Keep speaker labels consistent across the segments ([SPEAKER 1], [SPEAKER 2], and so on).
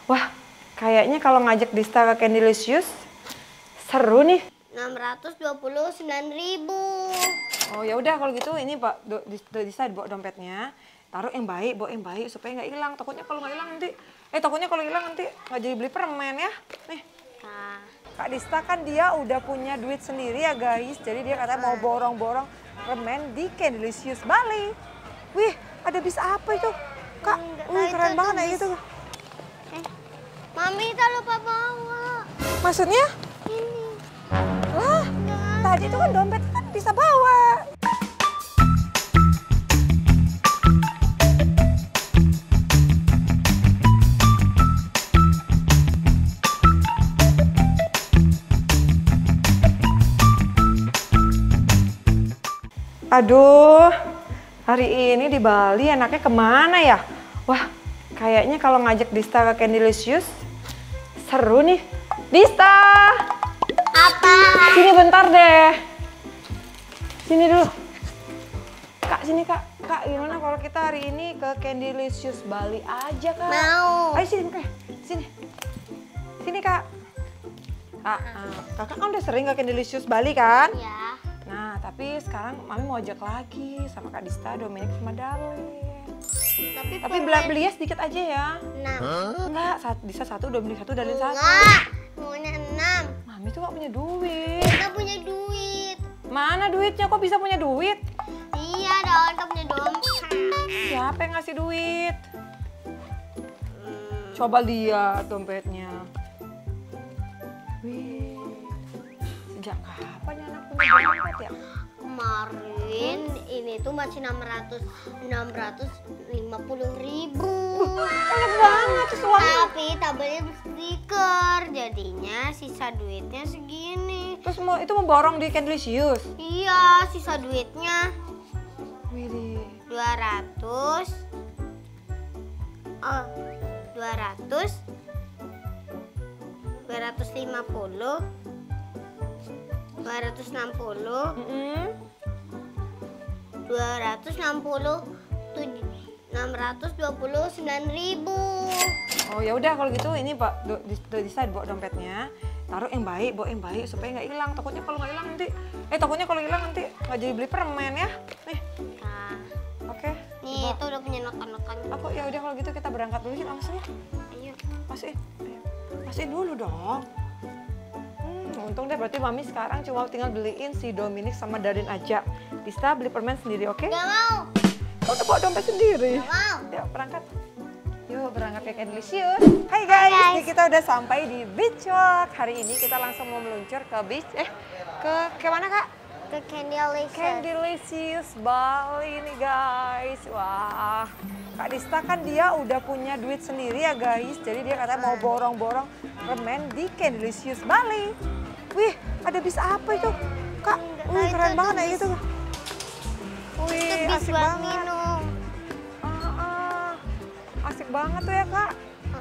[SPEAKER 1] Wah, kayaknya kalau ngajak Dista ke Candylicious seru nih.
[SPEAKER 2] 629.000.
[SPEAKER 1] Oh ya udah kalau gitu ini Pak Dista bawa dompetnya. Taruh yang baik, bawa yang baik supaya nggak hilang. Takutnya kalau hilang nanti nggak jadi beli permen ya. Nih.
[SPEAKER 2] Nah.
[SPEAKER 1] Kak Dista kan dia udah punya duit sendiri ya guys. Jadi dia katanya mau borong-borong permen di Candylicious Bali. Wih, ada bis apa itu? Kak, wih keren banget ya gitu.
[SPEAKER 2] Mami kita lupa bawa.
[SPEAKER 1] Maksudnya?
[SPEAKER 2] Ini.
[SPEAKER 1] Lah, tadi itu kan dompet kan bisa bawa. Aduh, hari ini di Bali enaknya kemana ya? Wah, kayaknya kalau ngajak Dista ke Candylicious seru nih. Dista!
[SPEAKER 2] Apa?
[SPEAKER 1] Sini bentar deh. Sini dulu. Kak, sini Kak. Kak, gimana kalau kita hari ini ke Candylicious Bali aja Kak?
[SPEAKER 2] Mau.
[SPEAKER 1] Ayo sini Kak, sini. Sini Kak. Kakak kan udah sering ke Candylicious Bali kan?
[SPEAKER 2] Ya.
[SPEAKER 1] Nah, tapi sekarang Mami mau ajak lagi sama Kak Dista, Dominic sama Darlin. Tapi belinya sedikit aja ya.
[SPEAKER 2] 6.
[SPEAKER 1] Enggak, Dista 1, Dominic 1, Darlin 1.
[SPEAKER 2] Enggak, maunya 6.
[SPEAKER 1] Mami tuh gak punya duit.
[SPEAKER 2] Kita punya duit.
[SPEAKER 1] Mana duitnya? Kok bisa punya duit?
[SPEAKER 2] Iya dong, kita punya dompet.
[SPEAKER 1] Siapa yang ngasih duit? Coba lihat dompetnya. Wih, sejak kapan ya anak punya dompet ya?
[SPEAKER 2] Kemarin ini tuh masih 650.000.
[SPEAKER 1] Banyak banget tuh uangnya.
[SPEAKER 2] Tapi tabelnya stiker, jadinya sisa duitnya segini.
[SPEAKER 1] Terus itu mau borong di Candylicious?
[SPEAKER 2] Iya, sisa duitnya
[SPEAKER 1] Widih.
[SPEAKER 2] 200. Oh, 200. 250. 260. 629.000.
[SPEAKER 1] Oh ya udah kalau gitu ini Pak Dista bawa dompetnya. Taruh yang baik, bawa yang baik supaya nggak hilang. Takutnya kalau hilang nanti nggak jadi beli permen ya. Nih.
[SPEAKER 2] Nah,
[SPEAKER 1] Oke.
[SPEAKER 2] nih itu udah punya notan-notan.
[SPEAKER 1] Aku ya udah kalau gitu kita berangkat dulu yuk langsung ya.
[SPEAKER 2] Ayo.
[SPEAKER 1] Pastiin dulu dong. Untung deh berarti Mami sekarang cuma tinggal beliin si Dominic sama Darin aja. Dista beli permen sendiri, oke?
[SPEAKER 2] Gak mau.
[SPEAKER 1] Kau udah bawa dompet sendiri.
[SPEAKER 2] Gak mau.
[SPEAKER 1] Yuk berangkat. Yuk berangkat ke Candylicious. Hai guys,
[SPEAKER 2] guys.
[SPEAKER 1] Ini kita udah sampai di Beach Walk. Hari ini kita langsung mau meluncur ke beach. Ke mana Kak?
[SPEAKER 2] Ke Candylicious.
[SPEAKER 1] Candylicious Bali nih guys. Wah, Kak Dista kan dia udah punya duit sendiri ya guys. Jadi dia katanya mau borong-borong permen di Candylicious Bali. Wih, ada bis apa itu? Kak, wih keren banget ya gitu. Wih,
[SPEAKER 2] Bis
[SPEAKER 1] asik
[SPEAKER 2] buat
[SPEAKER 1] banget.
[SPEAKER 2] minum.
[SPEAKER 1] Asik banget tuh ya Kak.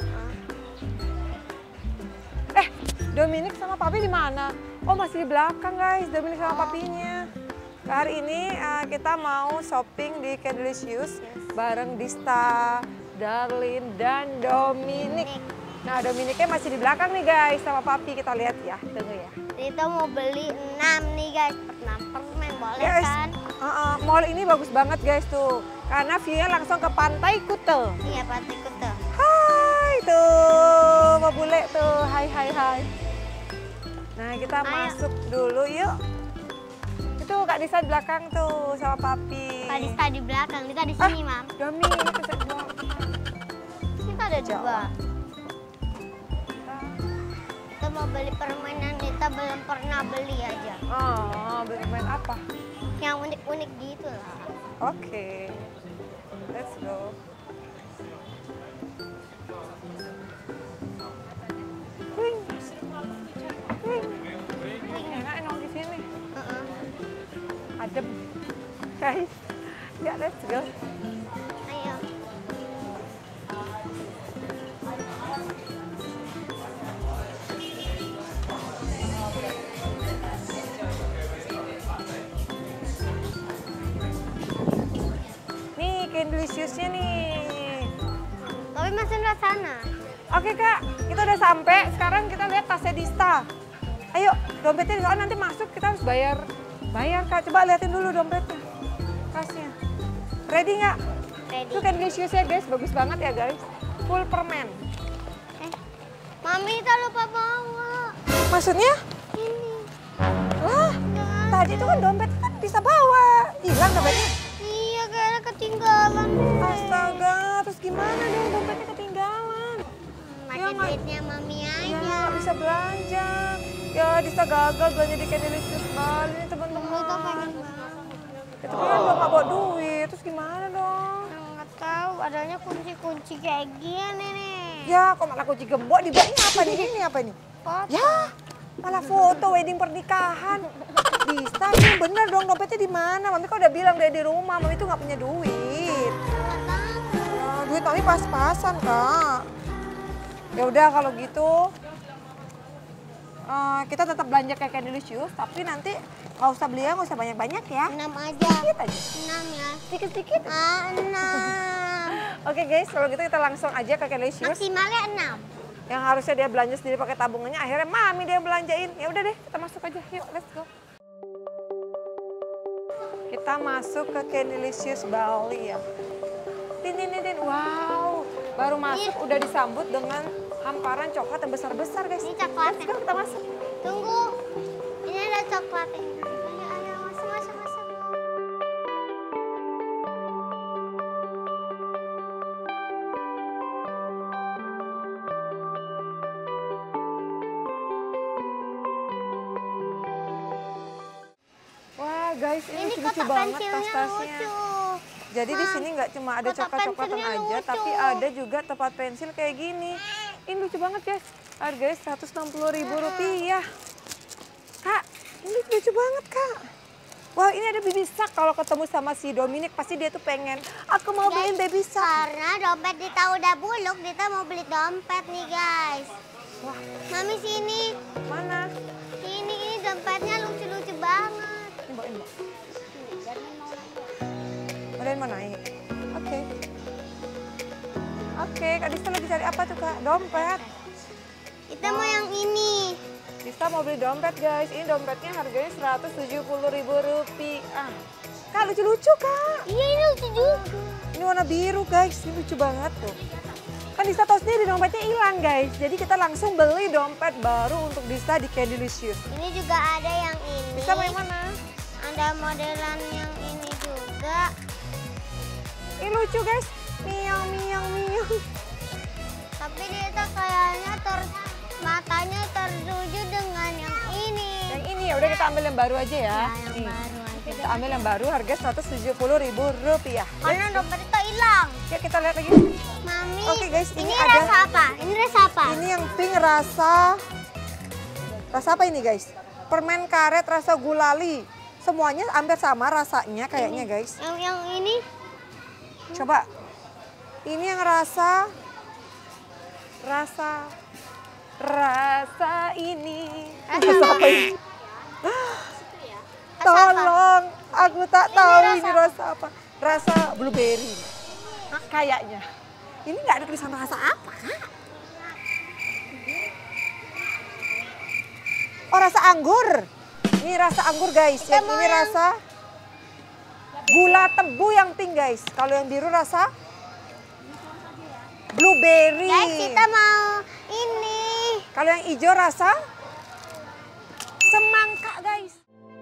[SPEAKER 1] Dominic sama Papi di mana? Oh masih di belakang guys, Dominic sama Papinya. Hari ini kita mau shopping di Candylicious bareng Dista, Darlin, dan Dominic. Nah Dominicnya masih di belakang nih guys sama Papi, kita lihat ya, tunggu ya.
[SPEAKER 2] Kita mau beli 6 nih guys, 6 permen boleh
[SPEAKER 1] Guys,
[SPEAKER 2] kan?
[SPEAKER 1] mall ini bagus banget guys tuh, karena view-nya langsung ke Pantai Kuta.
[SPEAKER 2] Iya, Pantai Kuta.
[SPEAKER 1] Hai tuh, Mbak Bule tuh, hai. Nah kita masuk dulu yuk. Itu Kak Dista di belakang tuh sama Papi.
[SPEAKER 2] Kak Dista di belakang, kita di sini, Mam.
[SPEAKER 1] Domi, kita di belakang.
[SPEAKER 2] Kita ada
[SPEAKER 1] Jauh.
[SPEAKER 2] 2. Kita mau beli permen yang kita belum pernah beli aja.
[SPEAKER 1] Oh, beli main apa?
[SPEAKER 2] Yang unik-unik gitu lah.
[SPEAKER 1] Oke, let's go. Wing. Enak nong di sini. Adem, guys. Ya, let's go.
[SPEAKER 2] Ayo.
[SPEAKER 1] Nih, Candylicious-nya nih.
[SPEAKER 2] Tapi masih di sana.
[SPEAKER 1] Oke Kak, kita udah sampai. Sekarang kita lihat tasnya Dista. Ayo, dompetnya di sana nanti masuk kita harus bayar. Bayar Kak, coba liatin dulu dompetnya. Tasnya. Ready nggak?
[SPEAKER 2] Ready.
[SPEAKER 1] Itu Candelicious ya guys, bagus banget ya guys. Full permen.
[SPEAKER 2] Mami kita lupa bawa.
[SPEAKER 1] Maksudnya?
[SPEAKER 2] Ini.
[SPEAKER 1] Lah, tadi itu kan dompet kan bisa bawa. Hilang dompetnya.
[SPEAKER 2] Iya, kayaknya ketinggalan.
[SPEAKER 1] Astaga, terus gimana dong dompetnya ketinggalan?
[SPEAKER 2] Pakai duitnya Mami
[SPEAKER 1] Ya
[SPEAKER 2] aja.
[SPEAKER 1] nggak bisa belanja. Ya Dista gagal belanja di Candelicious Bali nih teman-teman.
[SPEAKER 2] Kita pengen banget.
[SPEAKER 1] Itu kan udah nggak bawa duit, terus gimana dong?
[SPEAKER 2] Nggak tahu, adanya kunci-kunci kayak gini nih.
[SPEAKER 1] Ya kok malah kunci gembok, di bawahnya apa nih? Ini apa nih?
[SPEAKER 2] Foto.
[SPEAKER 1] Ya malah foto wedding pernikahan. Dista ini bener dong dompetnya di mana? Mami kok udah bilang dia di rumah, Mami tuh nggak punya duit. Ya, duit Mami pas-pasan Kak. Ya udah kalau gitu kita tetap belanja kayak Candelicious, tapi nanti nggak usah beli nggak usah banyak-banyak ya.
[SPEAKER 2] 6 aja.
[SPEAKER 1] Sedikit aja.
[SPEAKER 2] 6 ya.
[SPEAKER 1] Sedikit-sedikit.
[SPEAKER 2] 6.
[SPEAKER 1] Oke guys, kalau gitu kita langsung aja ke Candelicious.
[SPEAKER 2] Maksimalnya 6.
[SPEAKER 1] Yang harusnya dia belanja sendiri pakai tabungannya, akhirnya Mami dia belanjain. Ya udah deh, kita masuk aja. Yuk, let's go. Kita masuk ke Candelicious Bali ya. Din. Wow, baru masuk udah disambut dengan hamparan coklat yang besar-besar guys.
[SPEAKER 2] Ini coklatnya.
[SPEAKER 1] Let's go, kita masuk.
[SPEAKER 2] Tunggu. Ini ada coklatnya. Ayo, masuk.
[SPEAKER 1] Wah guys, ini lucu
[SPEAKER 2] kotak
[SPEAKER 1] banget
[SPEAKER 2] pensilnya
[SPEAKER 1] tas-tasnya.
[SPEAKER 2] lucu.
[SPEAKER 1] Jadi di sini nggak cuma ada
[SPEAKER 2] kotak
[SPEAKER 1] coklat-coklatan
[SPEAKER 2] pensilnya
[SPEAKER 1] aja,
[SPEAKER 2] lucu.
[SPEAKER 1] tapi ada juga tempat pensil kayak gini. Ini lucu banget guys. Harganya Rp160.000. Kak, ini lucu banget Kak. Wah ini ada baby shark. Kalau ketemu sama si Dominic pasti dia tuh pengen, aku mau beliin baby shark.
[SPEAKER 2] Karena dompet Dita udah buluk, Dita mau beli dompet nih guys.
[SPEAKER 1] Wah,
[SPEAKER 2] Mami sini.
[SPEAKER 1] mana?
[SPEAKER 2] Ini dompetnya lucu-lucu banget.
[SPEAKER 1] Mbak. Kalian mau naik? Oke. Oke, Kak Dista lagi cari apa tuh Kak? Dompet.
[SPEAKER 2] Kita mau yang ini.
[SPEAKER 1] Dista mau beli dompet guys. Ini dompetnya harganya Rp170.000. Kak lucu-lucu Kak.
[SPEAKER 2] Iya ini lucu juga.
[SPEAKER 1] Ini warna biru guys. Ini lucu banget tuh. Kan Dista tahu sendiri dompetnya hilang guys. Jadi kita langsung beli dompet baru untuk Dista di Candelicious.
[SPEAKER 2] Ini juga ada yang ini.
[SPEAKER 1] Dista mau yang mana?
[SPEAKER 2] Ada modelan yang ini juga.
[SPEAKER 1] Ini lucu guys. Miau.
[SPEAKER 2] Tapi Dita kayaknya matanya tertuju dengan yang ini.
[SPEAKER 1] Yang ini ya udah kita ambil yang baru aja ya.
[SPEAKER 2] Yang
[SPEAKER 1] Nih.
[SPEAKER 2] baru aja.
[SPEAKER 1] Kita ambil yang baru harga Rp170.000.
[SPEAKER 2] Karena dompet itu hilang.
[SPEAKER 1] Ya kita lihat lagi.
[SPEAKER 2] Mami.
[SPEAKER 1] Oke, guys, ini
[SPEAKER 2] ini
[SPEAKER 1] ada-
[SPEAKER 2] rasa apa? Ini rasa apa?
[SPEAKER 1] Ini yang pink rasa apa ini guys? Permen karet rasa gulali. Semuanya hampir sama rasanya kayaknya guys.
[SPEAKER 2] Yang ini
[SPEAKER 1] Coba. Ini yang rasa ini. Rasa apa ini? Tolong, aku tak tahu ini rasa apa. Rasa blueberry. Kayaknya. Ini nggak ada tulisan rasa apa, Kak? Oh, rasa anggur. Ini rasa anggur, guys. Yang ini rasa gula tebu yang pink, guys. Kalau yang biru rasa blueberry.
[SPEAKER 2] guys kita mau ini.
[SPEAKER 1] Kalau yang hijau rasa semangka, guys.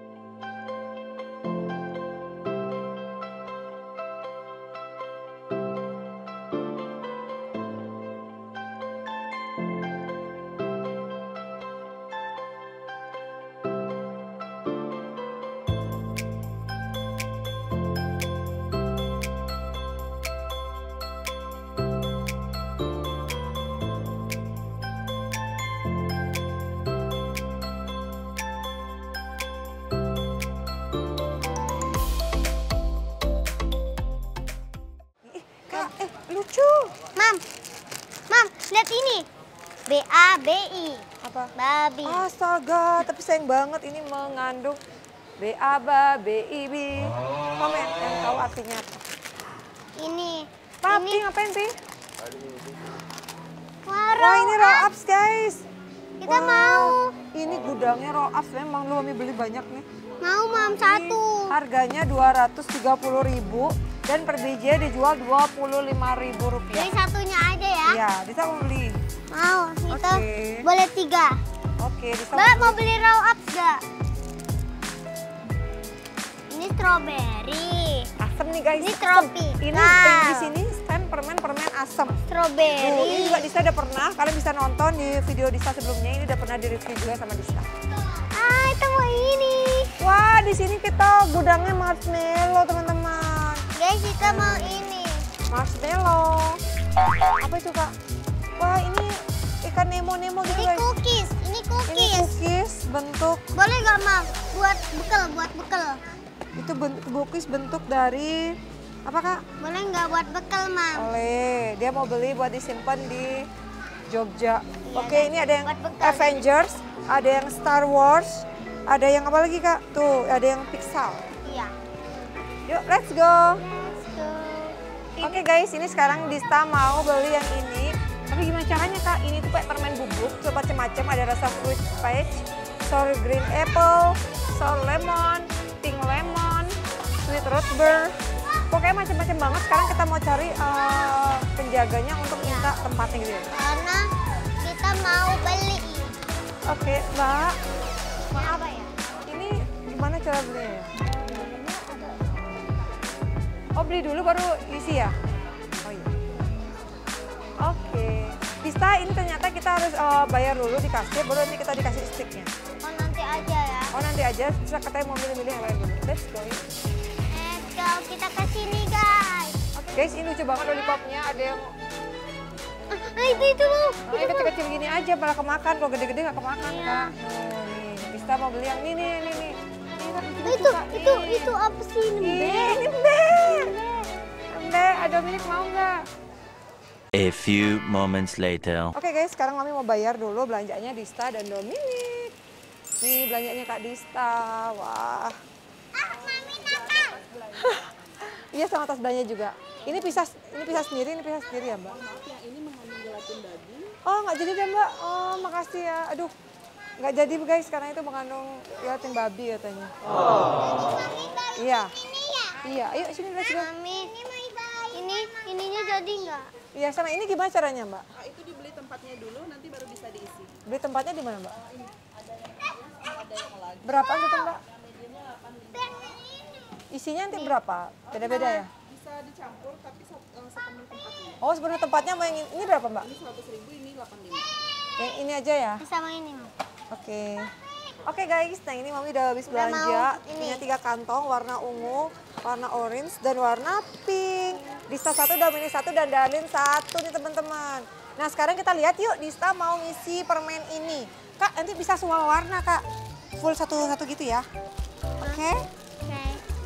[SPEAKER 1] Lucu.
[SPEAKER 2] Mam, lihat ini. BABI.
[SPEAKER 1] Apa?
[SPEAKER 2] Babi.
[SPEAKER 1] Astaga, tapi sayang banget ini mengandung BABIB. Komen yang tahu artinya apa.
[SPEAKER 2] Ini.
[SPEAKER 1] Papi ngapain, Pi? Wah, ini roll ups guys.
[SPEAKER 2] Kita mau.
[SPEAKER 1] Ini gudangnya roll ups memang. Lu Mami beli banyak nih.
[SPEAKER 2] Mau mam satu.
[SPEAKER 1] Harganya 230.000 dan per biji dijual 25.000 rupiah.
[SPEAKER 2] Beli satunya aja ya.
[SPEAKER 1] Iya, Disa mau beli.
[SPEAKER 2] Mau, kita
[SPEAKER 1] Oke.
[SPEAKER 2] boleh 3.
[SPEAKER 1] Oke, Disa
[SPEAKER 2] Mbak mau beli roll up gak? Ini strawberry.
[SPEAKER 1] asam nih guys.
[SPEAKER 2] Ini
[SPEAKER 1] asam.
[SPEAKER 2] tropik.
[SPEAKER 1] Ini
[SPEAKER 2] Nah.
[SPEAKER 1] di sini stand permen asam. Tuh, ini
[SPEAKER 2] Strawberry.
[SPEAKER 1] juga Disa udah pernah. Kalian bisa nonton di video Disa sebelumnya. Ini udah pernah di-review juga sama Disa.
[SPEAKER 2] Ah, kita mau ini.
[SPEAKER 1] Wah, di sini kita gudangnya marshmallow, teman-teman.
[SPEAKER 2] Guys, kita mau ini.
[SPEAKER 1] Marshmallow. Apa itu, Kak? Wah, ini ikan Nemo gitu,
[SPEAKER 2] Ini
[SPEAKER 1] guys.
[SPEAKER 2] cookies. Ini
[SPEAKER 1] Ini
[SPEAKER 2] cookies.
[SPEAKER 1] cookies bentuk,
[SPEAKER 2] Boleh gak mam? Buat bekal.
[SPEAKER 1] itu bentuk cookies bentuk dari apa, Kak?
[SPEAKER 2] Boleh nggak buat bekal mam?
[SPEAKER 1] Oleh, dia mau beli buat disimpan di Jogja.
[SPEAKER 2] Iya,
[SPEAKER 1] Oke,
[SPEAKER 2] dan
[SPEAKER 1] ini ada yang
[SPEAKER 2] buat bekal.
[SPEAKER 1] Avengers, ada yang Star Wars, ada yang apa lagi, Kak? Tuh, ada yang Pixar.
[SPEAKER 2] Iya.
[SPEAKER 1] Yuk, let's go.
[SPEAKER 2] Let's go.
[SPEAKER 1] Oke guys, ini sekarang Dista mau beli yang ini. Tapi gimana caranya, Kak? Ini tuh kayak permen bubuk, coba macam-macam. Ada rasa fruit peach, sour green apple, sour lemon, pink lemon, sweet raspberry. Pokoknya macam-macam banget. Sekarang kita mau cari penjaganya untuk minta tempatnya gitu ya.
[SPEAKER 2] Karena kita mau beli.
[SPEAKER 1] Oke, Mbak.
[SPEAKER 2] Maaf ya.
[SPEAKER 1] Ini gimana cara belinya ya? Oh, beli dulu baru isi ya? Oh iya. Oke. Dista, ini ternyata kita harus bayar dulu di kasir, baru nanti kita dikasih sticknya.
[SPEAKER 2] Oh nanti aja ya.
[SPEAKER 1] Oh, nanti aja. Bisa katanya mau milih-milih yang lain dulu. Let's go.
[SPEAKER 2] Let's go. Kita ke sini guys.
[SPEAKER 1] Oke guys, ini lucu banget lollipopnya. Ada yang
[SPEAKER 2] Itu loh.
[SPEAKER 1] yang kecil-kecil gini aja, malah kemakan. Kalau gede-gede nggak kemakan, Kak. Nih, Dista mau beli yang ini nih. Ini kan lucu, Kak. Nih.
[SPEAKER 2] Itu apa sih
[SPEAKER 1] Ini
[SPEAKER 2] nembe?
[SPEAKER 1] Nembe, ada milik mau nggak?
[SPEAKER 3] A few moments later.
[SPEAKER 1] Oke guys, sekarang Mami mau bayar dulu belanjanya Dista dan Dominic. Nih belanjanya Kak Dista, wah.
[SPEAKER 2] Mami nakal.
[SPEAKER 1] Iya sama tas belanja juga. Ini pisah sendiri ya Mbak?
[SPEAKER 4] Yang ini mengandung gelatin babi.
[SPEAKER 1] Oh nggak jadi deh Mbak, oh makasih ya. Aduh, nggak jadi guys karena itu mengandung gelatin babi katanya. Iya.
[SPEAKER 2] Ini ya.
[SPEAKER 1] Iya, ayo sini let's go.
[SPEAKER 2] Mami. Ininya jadi nggak?
[SPEAKER 1] Iya sama ini gimana caranya Mbak?
[SPEAKER 4] Nah, itu dibeli tempatnya dulu, nanti baru bisa diisi.
[SPEAKER 1] Beli tempatnya di mana Mbak?
[SPEAKER 4] Ada yang lagi.
[SPEAKER 1] Berapa satu Mbak? Isinya nanti berapa? Beda-beda ya?
[SPEAKER 4] Bisa dicampur, tapi sepenuh tempatnya.
[SPEAKER 1] Oh sebenarnya tempatnya mau yang ini berapa Mbak?
[SPEAKER 4] Ini 100.000, ini 85.
[SPEAKER 1] Yang ini aja ya?
[SPEAKER 2] Sama ini Mam.
[SPEAKER 1] Oke guys, nah ini Mami udah habis belanja.
[SPEAKER 2] mau ini.
[SPEAKER 1] Punya 3 kantong, warna ungu, warna orange, dan warna pink. Dista 1, Dominic 1, dan Darlin 1 nih teman-teman. Nah sekarang kita lihat yuk, Dista mau ngisi permen ini. Kak, nanti bisa semua warna Kak. Full satu-satu gitu ya. Oke?
[SPEAKER 2] Oke.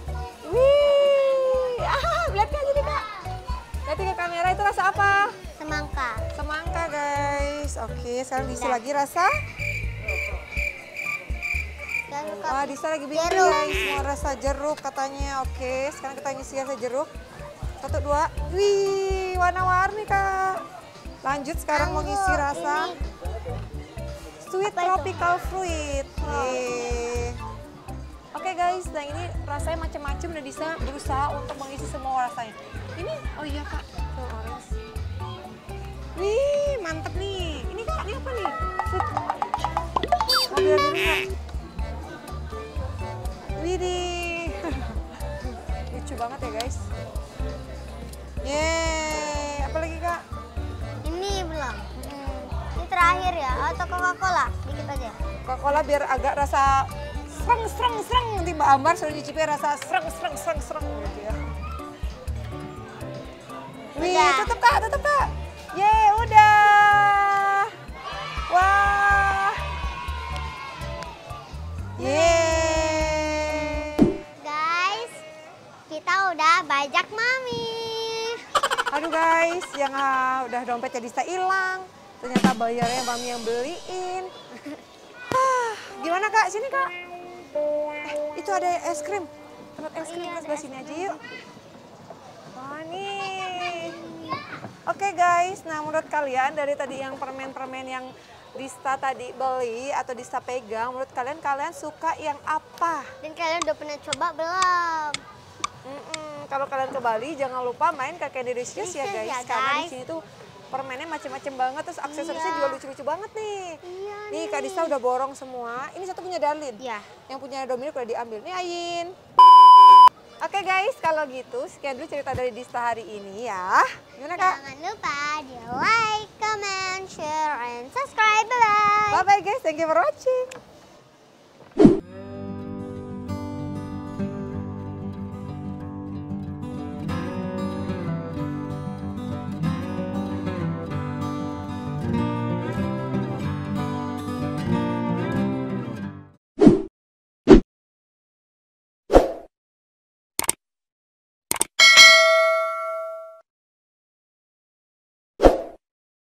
[SPEAKER 1] Wih, lihat aja nih Kak. Lihat ke kamera itu rasa apa?
[SPEAKER 2] Semangka.
[SPEAKER 1] Semangka guys. Oke, sekarang diisi lagi rasa.
[SPEAKER 2] Dan
[SPEAKER 1] Wah, Dista lagi bingung
[SPEAKER 2] jeruk.
[SPEAKER 1] guys, mau rasa jeruk katanya. Oke, sekarang kita ngisi rasa jeruk. 1, 2, wih, warna-warni Kak. Lanjut sekarang mau ngisi rasa sweet tropical fruit. Yeay. Oke guys, nah ini rasanya macam-macam dan Dista berusaha untuk mengisi semua rasanya. Ini, oh iya Kak, tuh orange. Wih, mantep nih. Ini Kak, ini apa nih? Sweet. Mau biar dulu Kak. Widih. Lucu banget ya guys. Yeay, apa lagi Kak?
[SPEAKER 2] Ini belum. Ini terakhir ya, atau Coca-Cola? Dikit aja.
[SPEAKER 1] Coca-Cola biar agak rasa sereng. Nanti Mbak Ambar suruh nyicipi rasa sereng gitu ya. Wih,
[SPEAKER 2] Udah.
[SPEAKER 1] tutup Kak. Yeay, udah. Wah. Yeay.
[SPEAKER 2] Guys, kita udah bajak Mami.
[SPEAKER 1] Aduh guys, yang udah dompetnya Dista hilang. Ternyata bayarnya Mami yang beliin. Gimana Kak? Sini Kak. Itu ada es krim. Tempat es krim,
[SPEAKER 2] Iya,
[SPEAKER 1] kita
[SPEAKER 2] ada
[SPEAKER 1] sebelah
[SPEAKER 2] es
[SPEAKER 1] sini
[SPEAKER 2] krim
[SPEAKER 1] aja yuk. Wah nih. Oke guys, nah menurut kalian dari tadi yang permen-permen yang Dista tadi beli atau Dista pegang, menurut kalian suka yang apa?
[SPEAKER 2] Dan kalian udah pernah coba belum?
[SPEAKER 1] Kalau kalian ke Bali jangan lupa main ke Candelicious ya guys,
[SPEAKER 2] ya,
[SPEAKER 1] karena di
[SPEAKER 2] guys.
[SPEAKER 1] sini tuh permennya macem-macem banget, terus aksesorisnya
[SPEAKER 2] Iya.
[SPEAKER 1] juga lucu-lucu banget nih.
[SPEAKER 2] Iya
[SPEAKER 1] Nih Kak Dista udah borong semua. Ini satu punya Darlin.
[SPEAKER 2] Iya.
[SPEAKER 1] Yang punya Dominic udah diambil. Nih Ayin. Oke guys, kalau gitu sekian dulu cerita dari Dista hari ini ya. Gimana Kak?
[SPEAKER 2] Jangan lupa di like, comment, share, and subscribe. Bye-bye.
[SPEAKER 1] Bye bye guys, thank you for watching.